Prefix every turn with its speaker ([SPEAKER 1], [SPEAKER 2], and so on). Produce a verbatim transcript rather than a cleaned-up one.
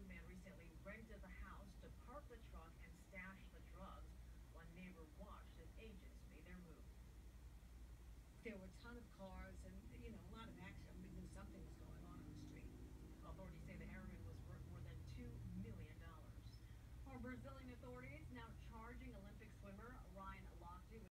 [SPEAKER 1] two man recently rented the house to park the truck and stash the drugs. One neighbor watched as agents made their move.
[SPEAKER 2] There were a ton of cars and, you know, a lot of action. We knew something was going on on the street.
[SPEAKER 1] Authorities say the heroin was worth more than two million dollars. Our Brazilian authorities